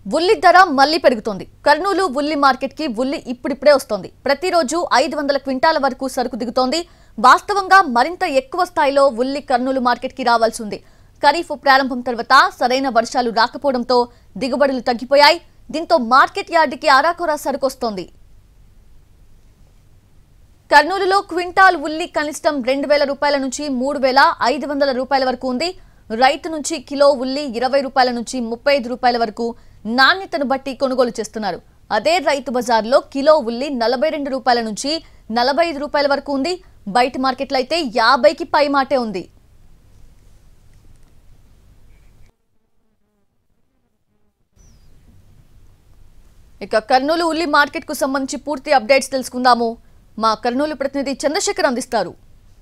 ఉల్లి ధర మళ్లీ పెరుగుతోంది. కర్నూలు ఉల్లి మార్కెట్ కి ఉల్లి ఇప్పుడిప్పుడే వస్తోంది. ప్రతిరోజు 500 క్వింటాల వరకు సరుకు దిగుతోంది. వాస్తవంగా మరింత ఎక్కువ స్థాయిలో ఉల్లి కర్నూలు మార్కెట్ కి రావాల్సి ఉంది. ఖరీఫ్ ప్రారంభం తర్వాత సరైన వర్షాలు రాకపోవడంతో దిగుబడులు తగ్గిపోయాయి. దీంతో మార్కెట్ యార్డుకి ఆరాకొరా సరుకు వస్తోంది. కర్నూలులో క్వింటాల్ ఉల్లి కనిష్టం 2000 రూపాయల నుంచి 3500 రూపాయల వరకు ఉంది. రైతు నుంచి కిలో ఉల్లి 20 రూపాయల నుంచి 35 రూపాయల వరకు నాణ్యతను బట్టి కొనుగోలు చేస్తున్నారు. అదే రైతు బజార్లో కిలో ఉల్లి 42 రూపాయల నుంచి 45 రూపాయల వరకు ఉంది. బయట మార్కెట్లో అయితే 50కి పై మాటే ఉంది. ఇక కర్నూలు ఉల్లి మార్కెట్ కు సంబంధించి పూర్తి అప్డేట్స్ తెలుసుకుందాము. మా కర్నూలు ప్రతినిధి చంద్రశేఖర్ అందిస్తారు.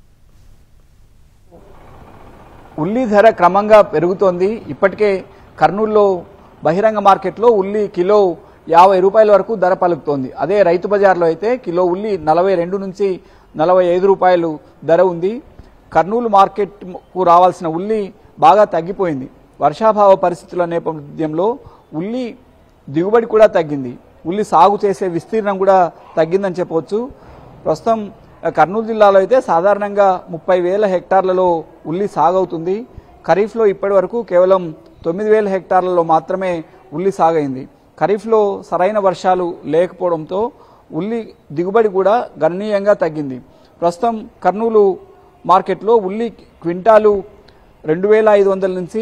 ఉల్లి ధర క్రమంగా పెరుగుతోంది. ఇప్పటికే కర్నూలులో బహిరంగ మార్కెట్లో ఉల్లి కిలో 50 రూపాయల వరకు ధర పలుకుతోంది. అదే రైతు బజార్లో అయితే కిలో ఉల్లి 42 నుంచి 45 రూపాయలు ధర ఉంది. కర్నూలు మార్కెట్కు రావాల్సిన ఉల్లి బాగా తగ్గిపోయింది. వర్షాభావ పరిస్థితుల నేపథ్యంలో ఉల్లి దిగుబడి కూడా తగ్గింది. ఉల్లి సాగు చేసే విస్తీర్ణం కూడా తగ్గిందని చెప్పవచ్చు. ప్రస్తుతం కర్నూలు జిల్లాలో అయితే సాధారణంగా 30,000 హెక్టార్లలో ఉల్లి సాగవుతుంది. ఖరీఫ్లో ఇప్పటి వరకు కేవలం 9,000 హెక్టార్లలో మాత్రమే ఉల్లి సాగైంది. ఖరీఫ్లో సరైన వర్షాలు లేకపోవడంతో ఉల్లి దిగుబడి కూడా గణనీయంగా తగ్గింది. ప్రస్తుతం కర్నూలు మార్కెట్లో ఉల్లి క్వింటాలు 2,500 నుంచి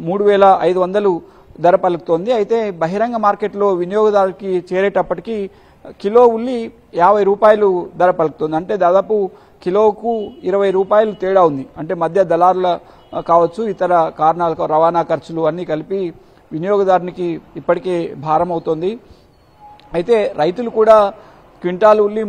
3,500 ధర పలుకుతోంది. అయితే బహిరంగ మార్కెట్లో వినియోగదారుకి చేరేటప్పటికీ కిలో ఉల్లి 50 రూపాయలు ధర పలుకుతుంది. అంటే దాదాపు కిలోకు 20 రూపాయలు తేడా ఉంది. అంటే మధ్య దళారుల కావచ్చు, ఇతర కారణాలకు రవాణా ఖర్చులు అన్నీ కలిపి వినియోగదారునికి ఇప్పటికే భారం అవుతోంది. అయితే రైతులు కూడా క్వింటాల్ ఉల్లి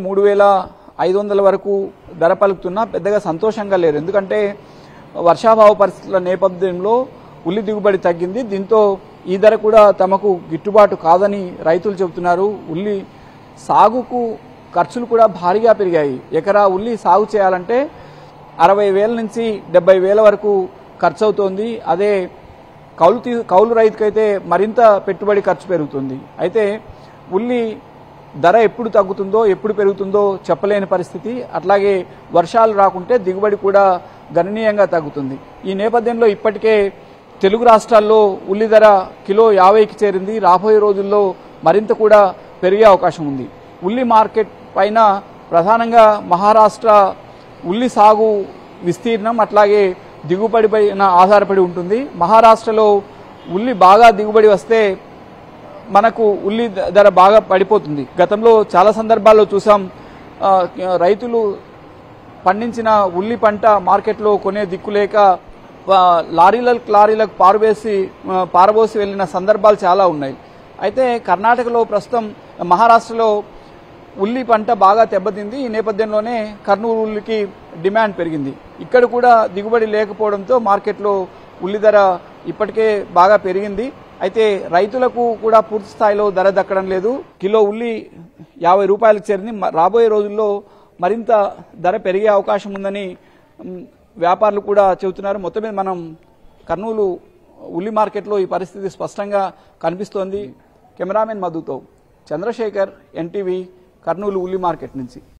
3,500 వరకు ధర పలుకుతున్నా పెద్దగా సంతోషంగా లేరు. ఎందుకంటే వర్షాభావ పరిస్థితుల నేపథ్యంలో ఉల్లి దిగుబడి తగ్గింది. దీంతో ఈ ధర కూడా తమకు గిట్టుబాటు కాదని రైతులు చెబుతున్నారు. ఉల్లి సాగుకు ఖర్చులు కూడా భారీగా పెరిగాయి. ఎకరా ఉల్లి సాగు చేయాలంటే 60,000 నుంచి 70,000 వరకు ఖర్చు అవుతోంది. అదే కౌలు రైతుకైతే మరింత పెట్టుబడి ఖర్చు పెరుగుతుంది. అయితే ఉల్లి ధర ఎప్పుడు తగ్గుతుందో ఎప్పుడు పెరుగుతుందో చెప్పలేని పరిస్థితి. అట్లాగే వర్షాలు రాకుంటే దిగుబడి కూడా గణనీయంగా తగ్గుతుంది. ఈ నేపథ్యంలో ఇప్పటికే తెలుగు రాష్ట్రాల్లో ఉల్లి ధర కిలో 50కి చేరింది. రాబోయే రోజుల్లో మరింత కూడా పెరిగే అవకాశం ఉంది. ఉల్లి మార్కెట్ పైన ప్రధానంగా మహారాష్ట్ర ఉల్లి సాగు విస్తీర్ణం అట్లాగే దిగుబడి పైన ఆధారపడి ఉంటుంది. మహారాష్ట్రలో ఉల్లి బాగా దిగుబడి వస్తే మనకు ఉల్లి ధర బాగా పడిపోతుంది. గతంలో చాలా సందర్భాల్లో చూసాం, రైతులు పండించిన ఉల్లి పంట మార్కెట్లో కొనే దిక్కులేక లారీలకు పారబోసి వెళ్లిన సందర్భాలు చాలా ఉన్నాయి. అయితే కర్ణాటకలో ప్రస్తుతం మహారాష్ట్రలో ఉల్లి పంట బాగా దెబ్బతింది. ఈ నేపథ్యంలోనే కర్నూలు ఉల్లికి డిమాండ్ పెరిగింది. ఇక్కడ కూడా దిగుబడి లేకపోవడంతో మార్కెట్లో ఉల్లి ధర ఇప్పటికే బాగా పెరిగింది. అయితే రైతులకు కూడా పూర్తి స్థాయిలో ధర దక్కడం లేదు. కిలో ఉల్లి 50 రూపాయలకు చేరింది. రాబోయే రోజుల్లో మరింత ధర పెరిగే అవకాశం ఉందని వ్యాపారులు కూడా చెబుతున్నారు. మొత్తం మీద మనం కర్నూలు ఉల్లి మార్కెట్లో ఈ పరిస్థితి స్పష్టంగా కనిపిస్తోంది. కెమెరామెన్ మధుతో చంద్రశేఖర్, ఎన్టీవీ, కర్నూలు ఉల్లి మార్కెట్ నుంచి.